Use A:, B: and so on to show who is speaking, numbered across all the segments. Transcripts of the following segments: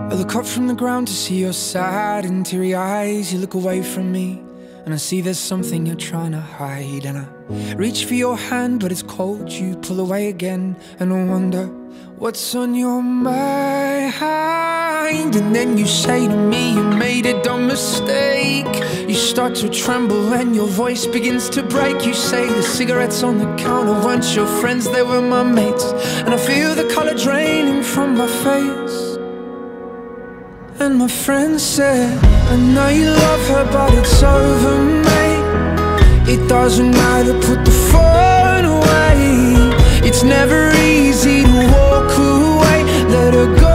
A: I look up from the ground to see your sad and teary eyes. You look away from me and I see there's something you're trying to hide. And I reach for your hand but it's cold. You pull away again and I wonder what's on your mind. And then you say to me you made a dumb mistake. You start to tremble and your voice begins to break. You say the cigarettes on the counter weren't your friends, they were my mates. And I feel the color draining from my face. And my friend said, I know you love her but it's over, mate. It doesn't matter, put the phone away. It's never easy to walk away. Let her go,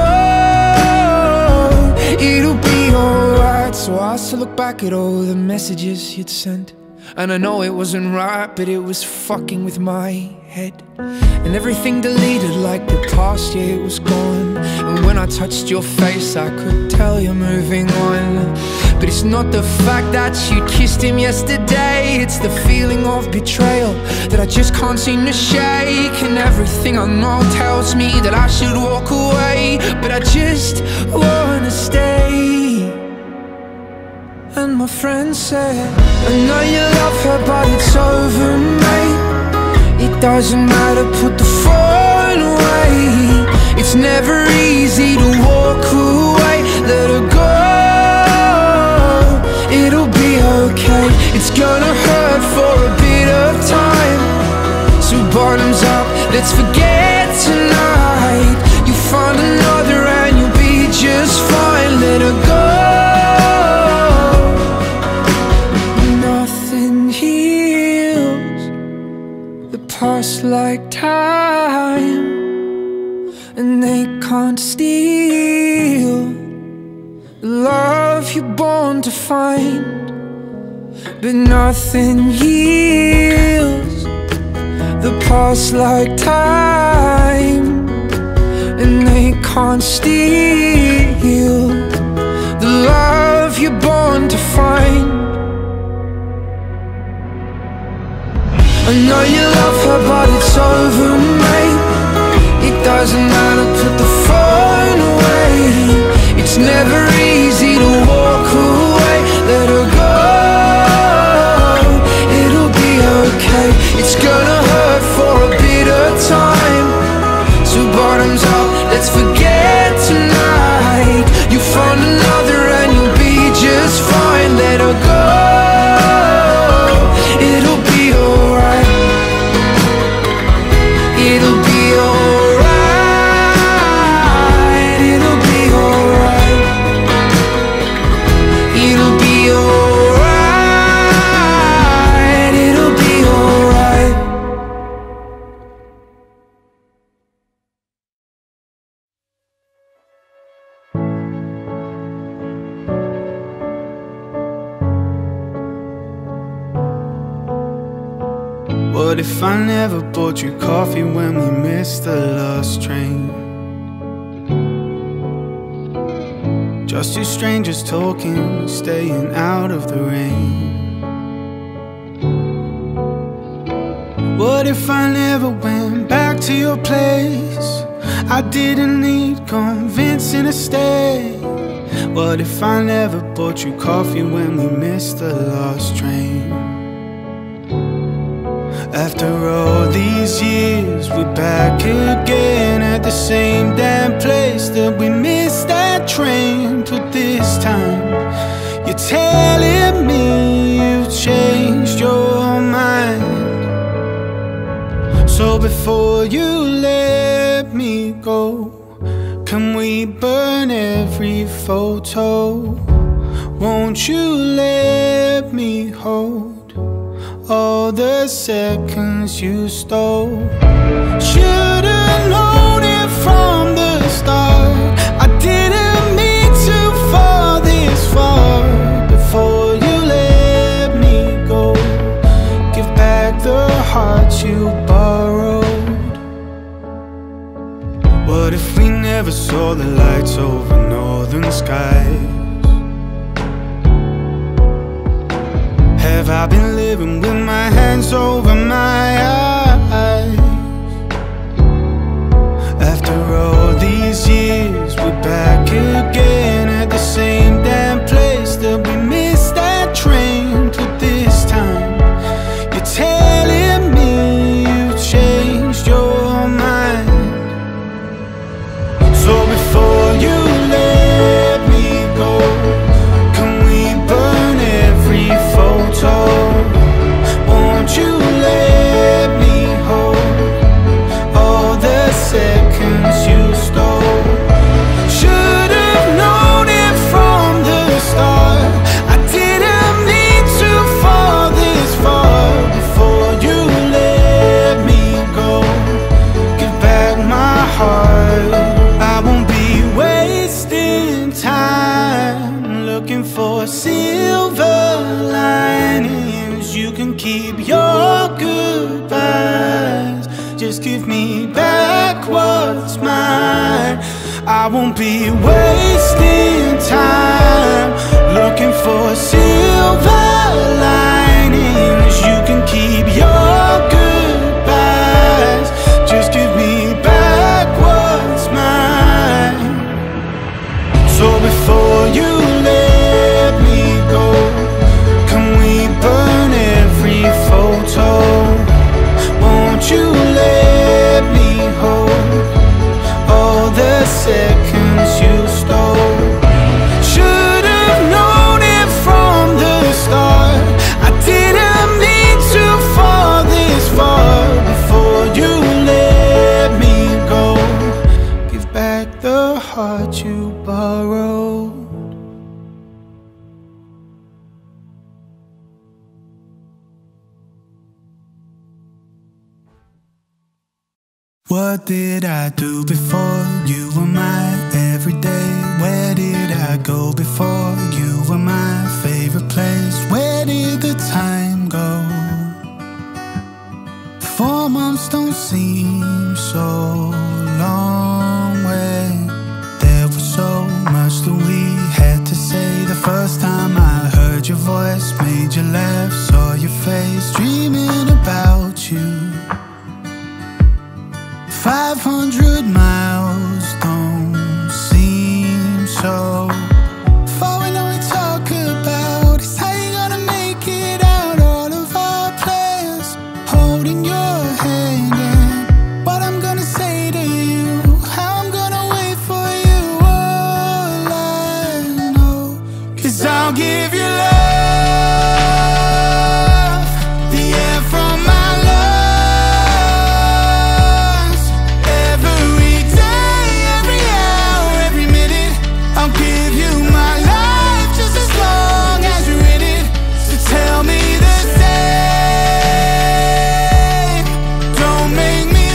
A: it'll be alright. So I still look back at all the messages you'd sent, and I know it wasn't right, but it was fucking with my head. And everything deleted like the past, yeah, it was gone. And when I touched your face I could tell you're moving on. But it's not the fact that you kissed him yesterday, it's the feeling of betrayal that I just can't seem to shake. And everything I know tells me that I should walk away, but I just wanna stay. And my friend said, I know you love her but it's over, mate. It doesn't matter, put the phone away. It's never easy to walk away. Let her go, it'll be okay. It's gonna hurt for a bit of time. So bottoms up, let's forget tonight. You find another and you'll be just fine. Let her go. Past like time, and they can't steal the love you're born to find. But nothing heals the past like time, and they can't steal the love you're born to find. I know you love her but it's over, mate. It doesn't matter, put the phone away. It's never easy to walk away. Let her go, it'll be okay. It's gonna hurt for a bit of time. So bottoms up, let's forget tonight. You find another and you'll be just fine. Let her go, it'll be alright. It'll be alright. It'll be alright. It'll be alright. It'll be alright.
B: What if I never bought you coffee when we missed the last train? Just two strangers talking, staying out of the rain. What if I never went back to your place? I didn't need convincing to stay. What if I never bought you coffee when we missed the last train? After all these years, we're back again at the same damn place that we missed that train. But this time, you're telling me you've changed your mind. So before you let me go, can we burn every photo? Won't you let me hold all the seconds you stole? Should've known it from the start. I didn't mean to fall this far. Before you let me go, give back the heart you borrowed. What if we never saw the lights over northern skies? Have I been living with my hands over my eyes? After all these years, we're back again. for silver linings. You can keep your goodbyes, just give me back what's mine. I won't be wasting time looking for silver linings. You can keep your goodbyes, just give me back what's mine. So before you let me go, can we burn every photo? Won't you let me hold all the seconds you stole? Should've known it from the start, I didn't mean to fall this far. Before you let me go, give back the heart you borrowed. What did I do before you were my everyday? Where did I go before you were my favorite place? Where did the time go? 4 months don't seem so long when there was so much that we had to say. The first time I heard your voice, made you laugh, saw your face, dreaming about you. 500 miles don't seem so far when all we talk about is how you gonna make it out. All of our plans, holding your hand, and what I'm gonna say to you, how I'm gonna wait for you. All I know, 'cause I'll give you love, the air from my lungs. Every day, every hour, every minute, I'll give you my life just as long as you're in it. So tell me the same, don't make me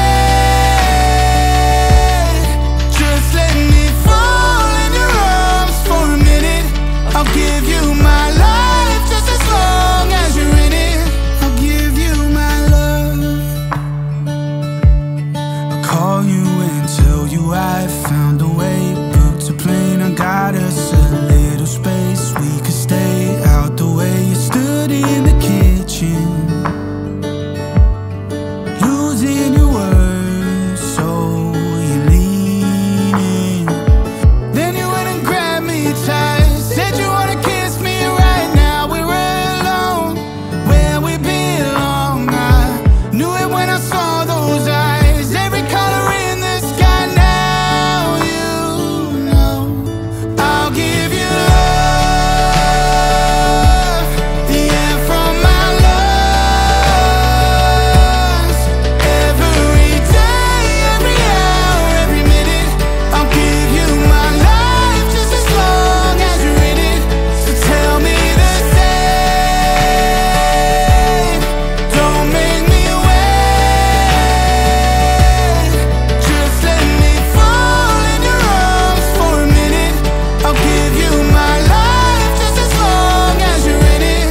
B: wait. Just let me fall in your arms for a minute. I'll give you my life just as long as you're in it. I'll give you my love. I'll call you and tell you I found a way. Booked a plane, I got us a little space. We could stay out the way. You stood in the kitchen, losing your words, so you lean in. Then you went and grabbed me tight, said you wanna kiss me right now. We're alone, where we belong. I knew it when I saw those eyes, every color in the sky. Now you know, I'll give you love, the air from my lungs. Every day, every hour, every minute, I'll give you my life just as long as you're in it. So tell me the same, don't make me wait. Just let me fall in your arms for a minute. I'll give you my life just as long as you're in it.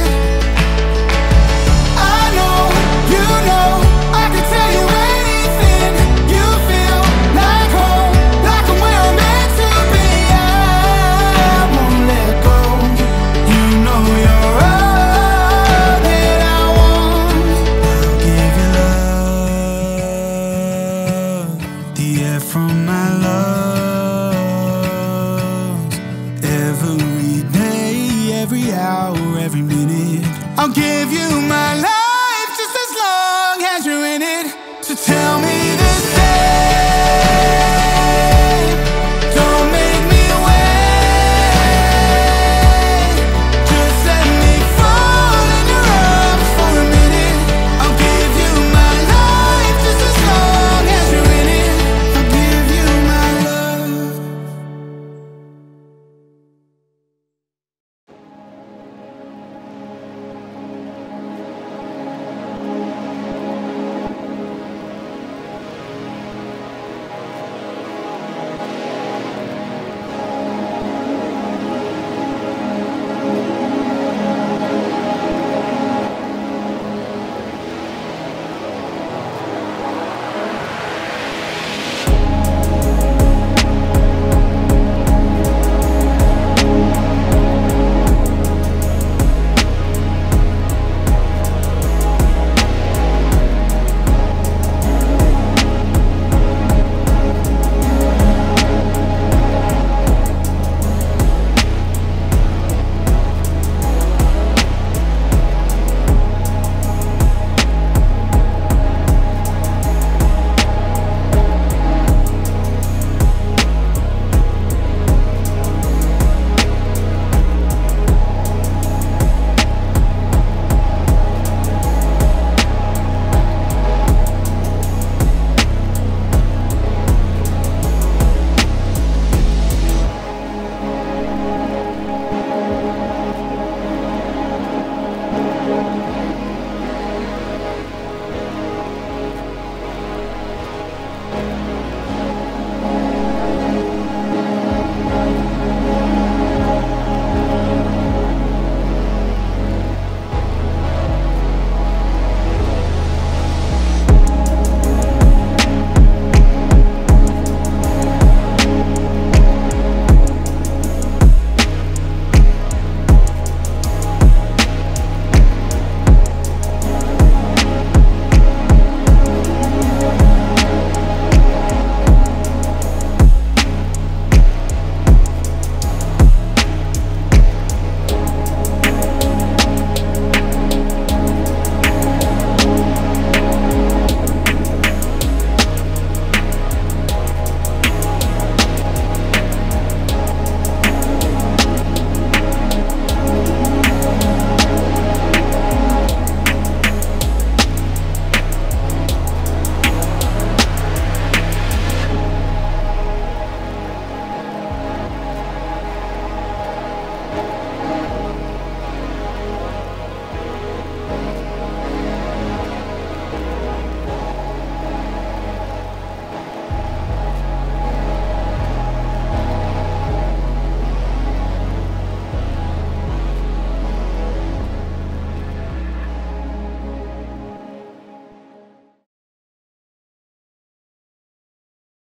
B: I know, you know, I can tell you anything. You feel like home, like I'm where I'm meant to be. I won't let go. You know you're all that I want. I'll give you love, the air from my lungs. Every day, every hour, every minute, I'll give you my life